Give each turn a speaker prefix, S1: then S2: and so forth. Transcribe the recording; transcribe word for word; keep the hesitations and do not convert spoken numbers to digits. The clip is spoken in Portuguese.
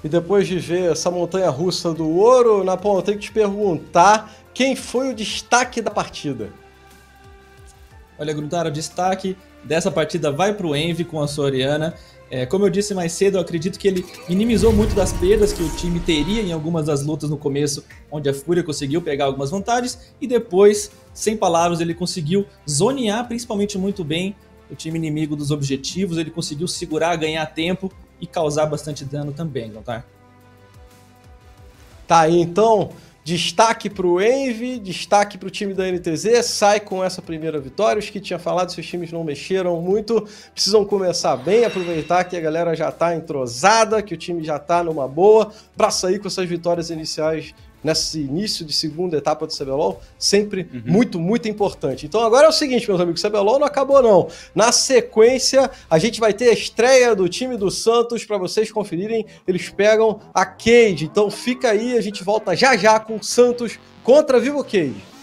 S1: E depois de ver essa montanha-russa do ouro, Napão, eu tenho que te perguntar quem foi o destaque da partida?
S2: Olha, Gruntaro, o destaque dessa partida vai para o Envy com a sua Orianna. É, como eu disse mais cedo, eu acredito que ele minimizou muito das perdas que o time teria em algumas das lutas no começo, onde a Fúria conseguiu pegar algumas vantagens, e depois, sem palavras, ele conseguiu zonear principalmente muito bem o time inimigo dos objetivos, ele conseguiu segurar, ganhar tempo e causar bastante dano também, Gruntar.
S1: Tá aí então, destaque para o Envy, destaque para o time da N T Z, sai com essa primeira vitória. Os que tinha falado, se os times não mexeram muito, precisam começar bem, aproveitar que a galera já tá entrosada, que o time já tá numa boa, para sair com essas vitórias iniciais nesse início de segunda etapa do C B L O L, sempre uhum. muito, muito importante. Então agora é o seguinte, meus amigos, o C B L O L não acabou não. Na sequência, a gente vai ter a estreia do time do Santos, para vocês conferirem, eles pegam a Cade. Então fica aí, a gente volta já já com o Santos contra a Vivo Cage.